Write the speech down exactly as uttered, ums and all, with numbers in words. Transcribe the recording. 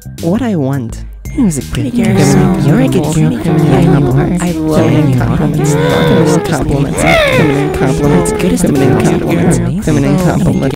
what I want. It was a pretty girl. Feminine, You're a good girl. feminine I love feminine you. compliments, feminine compliments, feminine compliments, Good as the feminine girls. compliments, You're feminine amazing. compliments.